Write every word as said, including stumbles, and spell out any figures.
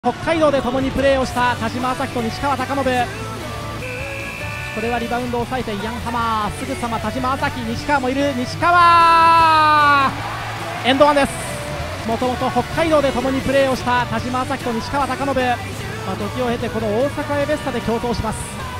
北海道で共にプレーをした田島朝日と西川貴信。これはリバウンドを抑えてイアンハマー、すぐさま田島朝日、西川もいる。西川エンドワンです。もともと北海道で共にプレーをした田島朝日と西川貴信、まあ、時を経てこの大阪エベッサで共闘します。